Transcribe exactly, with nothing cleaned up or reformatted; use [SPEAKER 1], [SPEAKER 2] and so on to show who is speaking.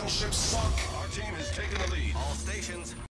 [SPEAKER 1] battleships sunk.
[SPEAKER 2] Our team has taken the lead.
[SPEAKER 3] All stations.